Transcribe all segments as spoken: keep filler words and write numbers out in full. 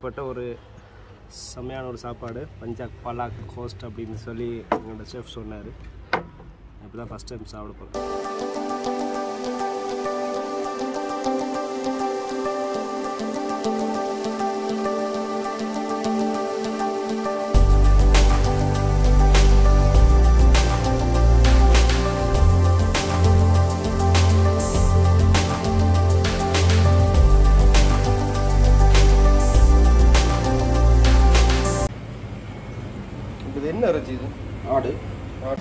பட்ட ஒரு செம்மையான ஒரு சாப்பாடு பஞ்சாப் பலாக் கோஸ்ட் அப்படின்னு சொல்லி எங்களோட செஃப் சொன்னார். அப்போ தான் ஃபஸ்ட் டைம் சாப்பிட போகிறேன். என்ன இறைச்சி இது? ஆடு. ஆடு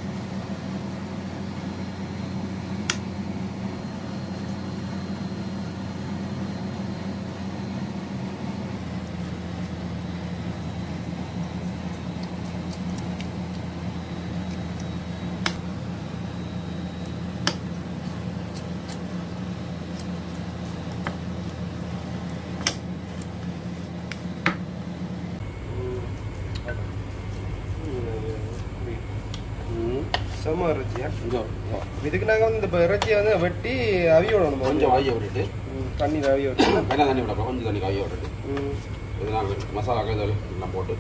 செம்ம இறைச்சியா? இதுக்கு நாங்கள் வந்து இப்போ இறைச்சியை வந்து வெட்டி அவிய விடணும். கொஞ்சம் அவிய விட்டுட்டு தண்ணியில் அவிய விட்டு வெள்ளை தண்ணி விடப்போ கொஞ்சம் தண்ணி அவிய விட்டுட்டு இது நாங்கள் மசாலா கதல் எல்லாம் போட்டு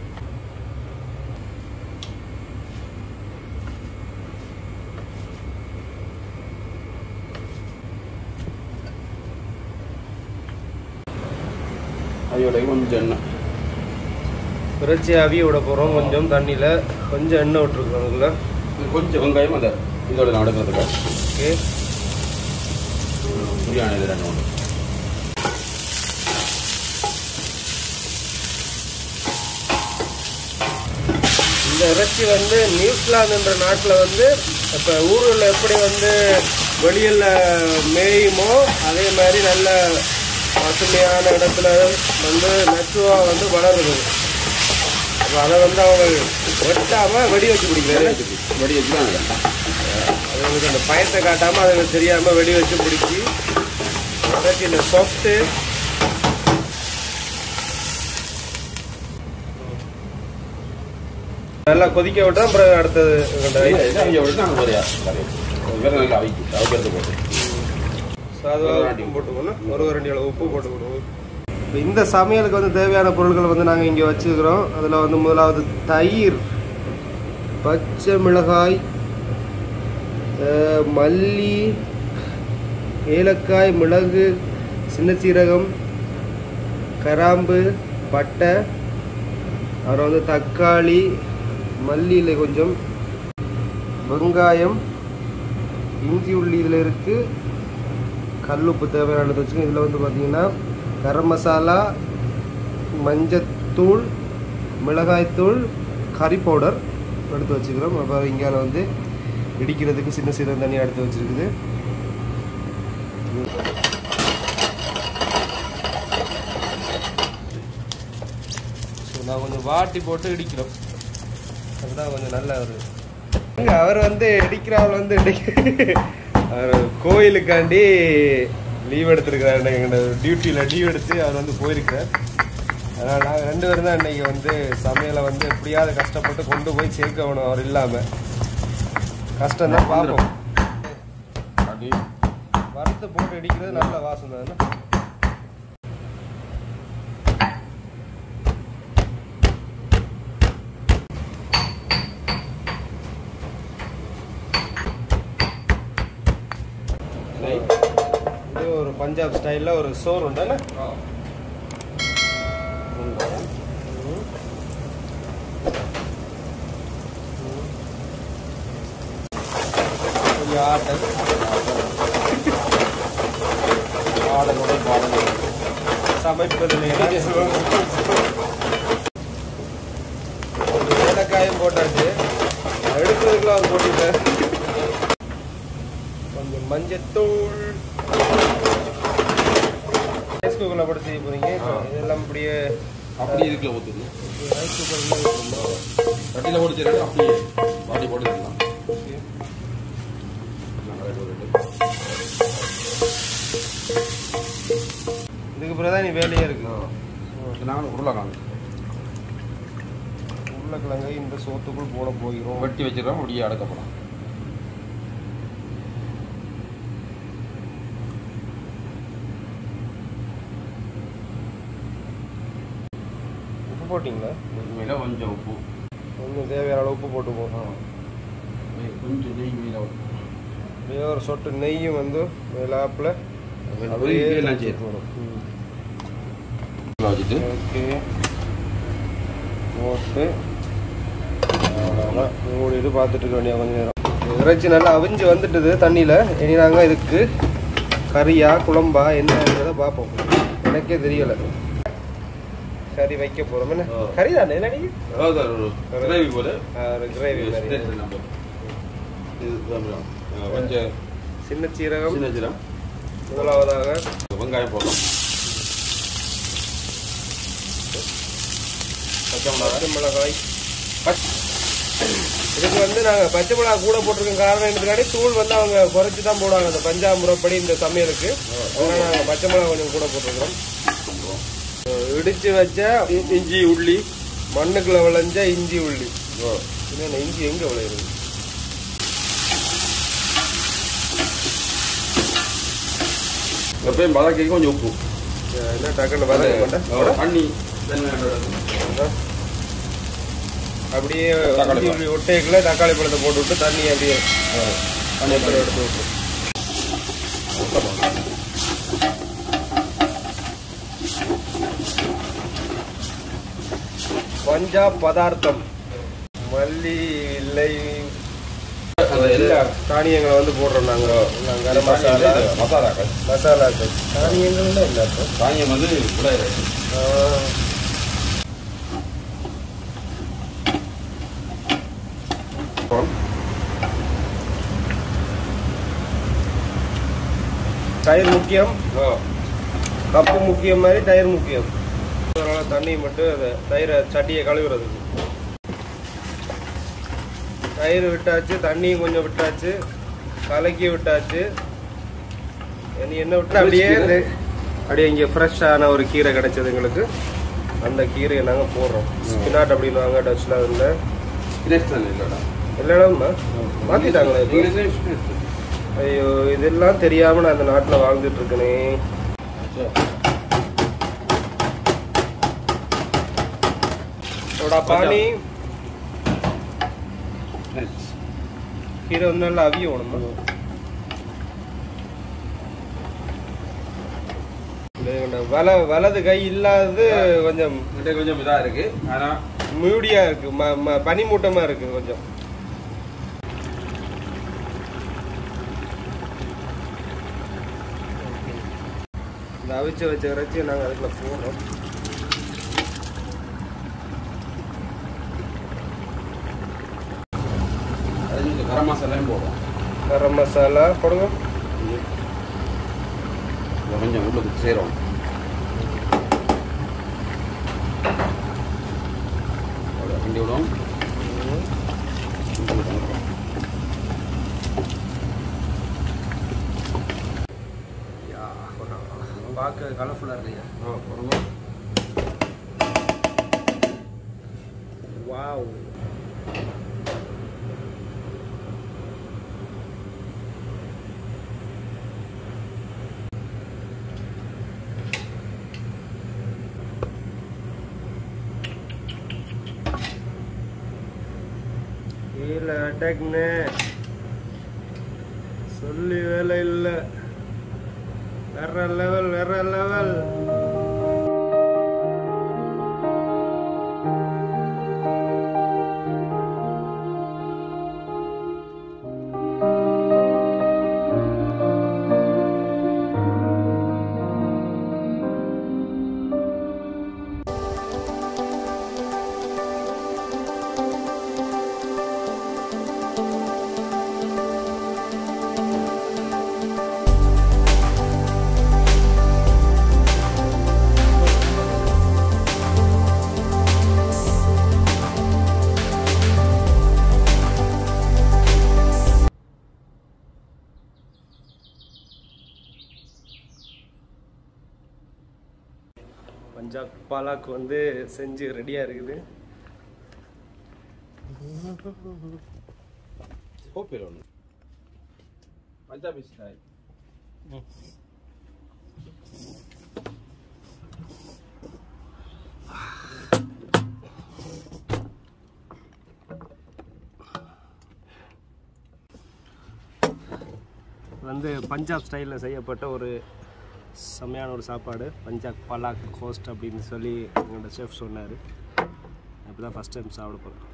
அவியோட கொஞ்சம் எண்ணெய் இறைச்சி அவிய விட போகிறோம். கொஞ்சம் தண்ணியில் கொஞ்சம் எண்ணெய் விட்டுருக்கோம். அதுக்குள்ள கொஞ்சம் வெங்காயம் அந்த இதோட நடக்கிறதுக்கு ஓகே பிரியாணி இது ரெண்டு ஒன்று இந்த இறைச்சி வந்து நியூசிலாந்துன்ற நாட்டில் வந்து இப்போ ஊரில் எப்படி வந்து வெளியில் மேயுமோ அதே மாதிரி நல்ல பசுமையான இடத்துல வந்து நச்சுவாக வந்து வளருது. அப்போ அதை வந்து அவங்க வெட்டாமல் வெடி வச்சு பிடிக்கிறாரு. வெடி வச்சு தான் அது வந்து அந்த பயத்தை காட்டாமல் அதை தெரியாமல் வெடி வச்சு பிடிச்சி இறைச்சி இந்த சாஃப்ட்டு நல்லா கொதிக்க விட்டா அப்புறம் அடுத்தது சாதம் போட்டுக்கணும். ஒரு ரெண்டு அளவு உப்பு போட்டுக்கணும். இந்த சமையலுக்கு வந்து தேவையான பொருட்கள் வந்து நாங்கள் இங்கே வச்சுக்கிறோம். அதில் வந்து முதலாவது தயிர், பச்சை மிளகாய், மல்லி, ஏலக்காய், மிளகு, சின்ன சீரகம், கராம்பு, பட்டை, அப்புறம் வந்து தக்காளி, மல்லியில் கொஞ்சம் வெங்காயம், இஞ்சி உள்ளி இதில் இருக்குது. கல்லுப்பு தேவையானது வச்சுக்கோங்க. இதில் வந்து பார்த்திங்கன்னா கரம் மசாலா, மஞ்சத்தூள், மிளகாய்த்தூள், கறி பவுடர் எடுத்து வச்சுக்கிறோம். அப்புறம் இங்கே வந்து இடிக்கிறதுக்கு சின்ன சீரகம் தனியாக எடுத்து வச்சுருக்குது. ஸோ நான் கொஞ்சம் வாட்டி போட்டு இடிக்கிறோம். அதுதான் கொஞ்சம் நல்ல ஒரு அவர் வந்து இடிக்கிறவள் வந்து இடிக்க அவர் கோயிலுக்காண்டி லீவ் எடுத்துருக்கிறார். எங்களோட டியூட்டியில் லீவ் எடுத்து அவர் வந்து போயிருக்கார். அதனால் நாங்கள் ரெண்டு பேரும் தான் இன்றைக்கி வந்து சமையலை வந்து எப்படியாவது கஷ்டப்பட்டு கொண்டு போய் சேர்க்கணும். அவர் இல்லாமல் கஷ்டம்தான் பார்ப்போம். வறுத்து போட்டு இடிக்கிறது நல்ல வாசம் தானே. இது ஒரு பஞ்சாப் ஸ்டைலில் ஒரு சோறு உண்டானே. கொஞ்சம் ஆட்டல் ஆடலோட பாடல் சமைப்பதில் ஏலக்காயும் போட்டாச்சு. எடுக்கிறதுக்குள்ள அவர் போட்டுட்டார். கொஞ்சம் மஞ்சத்தூள் ரைஸ் குக்கரில் போட்டு செய்ய போகிறீங்க. இதெல்லாம் அப்படியே அப்படியே இதுக்குள்ள ஊற்றுது. ரைஸ் குக்கரில் கட்டியில் போட்டு அப்படியே பாட்டி போட்டு இதுக்கு பிறகுதான் நீ வேலையே இருக்கு. நாங்கள் உருளைக்கிழங்கு உருளைக்கிழங்கை இந்த சோத்துக்குள் போட போகிறோம். வெட்டி வச்சுக்கிறோம். அப்படியே அடக்கப்படும். உப்பு போட்டிங்களா? மேலே கொஞ்சம் உப்பு, கொஞ்சம் தேவையான அளவு உப்பு போட்டுப்போம். கொஞ்சம் நெய் மேலே அப்படியே ஒரு சொட்டு நெய்யும் வந்து மேலாப்பில் அப்படியே வச்சுட்டு ஓகே போட்டு மூடிட்டு பார்த்துட்டு இருக்க வேண்டிய கொஞ்சம் நேரம். இறைச்சி நல்லா அவிஞ்சு வந்துட்டுது தண்ணியில். இனி நாங்கள் இதுக்கு கறியா குழம்பா என்னன்றதை பார்ப்போம். எனக்கே தெரியலை. கறி வைக்க போகிறோம். என்ன கறி தானே? இல்லை கிரேவி போல ஒரு கிரேவி கொஞ்சம் சின்ன சீரகம் சின்ன சீரகம் முதலாவதாக வெங்காயம் போடலாம். பச்சை பச்சை மிளகாய். இதுக்கு வந்து நாங்கள் பச்சை மிளகாய் கூட போட்டிருக்கோம். காரணம் என்னதுக்காண்டி தூள் வந்து அவங்க குறைச்சி தான் போடுவாங்க அந்த பஞ்சாப் முறைப்படி இந்த சமையலுக்கு. அதனால் நாங்கள் பச்சை மிளகாய் கொஞ்சம் கூட போட்டிருக்கிறோம். இடிச்சு வச்ச இஞ்சி உள்ளி, மண்ணுக்குள்ள விளைஞ்ச இஞ்சி உள்ளி. இன்னும் இஞ்சி எங்கே விளையுது? எப்பயும் வதக்கி கொஞ்சம் உப்பு என்ன டக்குன்னு வதக்க தண்ணி அப்படியே ஒட்டைக்குள்ள தக்காளி பழத்தை போட்டு விட்டு தண்ணி அப்படியே எடுத்து விட்டு பஞ்சாப் பதார்த்தம் மல்லி இல்லை எல்லா தானியங்களை வந்து போடுறோம் நாங்கள். கரம் மசாலா மசாலாக்கள் மசாலாக்கள் தானியங்கள்ல இல்லை. இப்போ தானியம் வந்து தயிர் முக்கியம், கப்பு முக்கியம் மாதிரி தயிர் முக்கியம். அதனால தண்ணி மட்டும் அதை தயிரை சட்டியை கழுவுறதுக்கு தயிர் விட்டாச்சு, தண்ணியும் கொஞ்சம் விட்டாச்சு, கலக்கி விட்டாச்சு. இனி என்ன விட்டு அப்படியே அப்படியே இங்கே ஃப்ரெஷ்ஷான ஒரு கீரை கிடைச்சது எங்களுக்கு. அந்த கீரையை நாங்கள் போடுறோம். ஸ்பினாட் அப்படின்னு வாங்க டச்சில் அதில் இல்லைடா மாற்றிட்டாங்களே. ஐயோ இதெல்லாம் தெரியாமல் நான் அந்த நாட்டில் வாழ்ந்துட்டு இருக்கேனே. பானி கீரை வந்து நல்லா அவிய வேணுமா? வல வலது கை இல்லாதது கொஞ்சம் கொஞ்சம் இதா இருக்கு. ஆனா மூடியா இருக்கு, பனிமூட்டமா இருக்கு கொஞ்சம். இந்த அவிச்சு வச்ச இறைச்சி நாங்கள் அதுக்குள்ள போடுறோம். கரம் மசாலையும் போடுறோம். கரம் மசாலா போடுங்க. கொஞ்சம் உள்ளுக்கு சேரும். கிண்டி விடும். பார்க்க கலர்ஃபுல்லாக இருக்கு. ஆ போடுங்க. வாவ். இல்லை அட்டாக்னு சொல்லி வேலை இல்லை. வேற லெவல் வேற லெவல். பஞ்சாப் பாலாக் வந்து செஞ்சு ரெடியாக இருக்குது. பஞ்சாபி ஸ்டைல். வந்து பஞ்சாப் ஸ்டைலில் செய்யப்பட்ட ஒரு செம்மையான ஒரு சாப்பாடு. பஞ்சாப் பலாக் கோஸ்ட் அப்படின்னு சொல்லி எங்களோட செஃப் சொன்னார். அப்போ தான் ஃபஸ்ட் டைம் சாப்பிட போகிறோம்.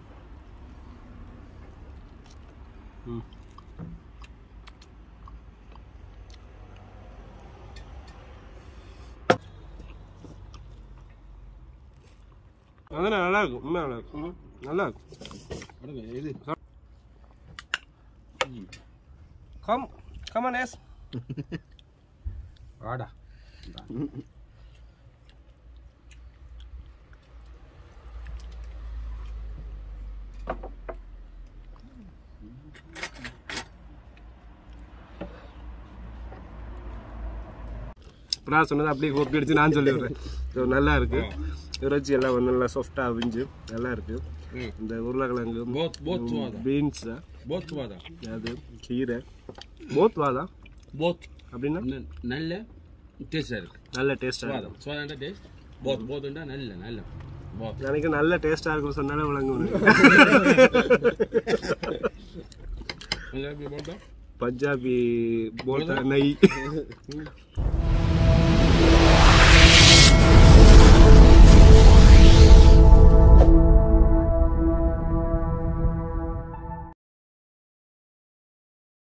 ம் அதெல்லாம் நல்லா இருக்கும். உண்மையாக நல்லா இருக்கும். நல்லா இருக்கும். இது கம் கமான் எஸ் வாடா. நான் சொன்னது அப்படியே கோப்பி அடிச்சு நான் சொல்லி விடுறேன். நல்லா இருக்கு. இறைச்சி எல்லாம் நல்லா சாஃப்டாக அவிஞ்சு நல்லா இருக்கு. இந்த உருளைக்கிழங்கு பீன்ஸ் அது கீரை போத் வாதா போத் அப்படின்னா நல்ல டேஸ்டாக இருக்கு. நல்ல டேஸ்டாக இருக்கும். சோதாண்டா டேஸ்ட் போத் போத்துண்டா நல்ல நல்ல போத். எனக்கு நல்ல டேஸ்டாக இருக்குன்னு சொன்னாலே விளங்கும். பஞ்சாபி போட்டா நெய்